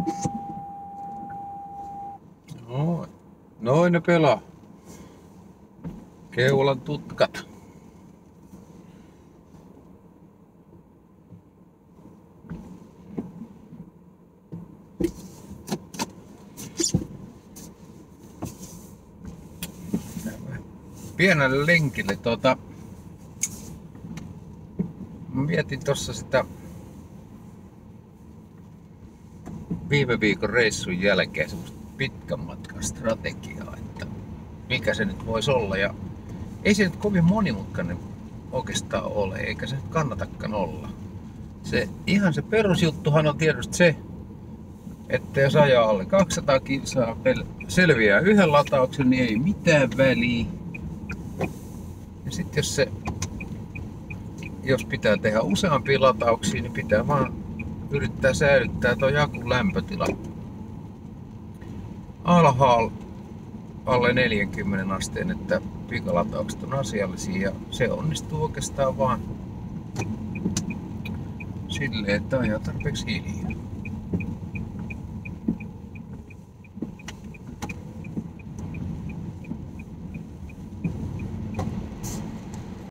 Noin ne pelaa. Keulan tutkat. Pienelle lenkille mietin tossa sitä viime viikon reissun jälkeen semmoista pitkän matkan strategiaa, että mikä se nyt voisi olla. Ja ei se nyt kovin monimutkainen oikeastaan ole, eikä se nyt kannatakaan olla. Se perusjuttuhan on tietysti se, että jos ajaa alle 200 kilsaa selviää yhden latauksen, niin ei mitään väliä. Ja sitten jos pitää tehdä useampia latauksia, niin pitää vaan yrittää säilyttää tuo akun lämpötila alhaalla alle 40 asteen, että pikalataukset on asiallisia, ja se onnistuu oikeastaan vaan silleen, että ajaa tarpeeksi hiljaa.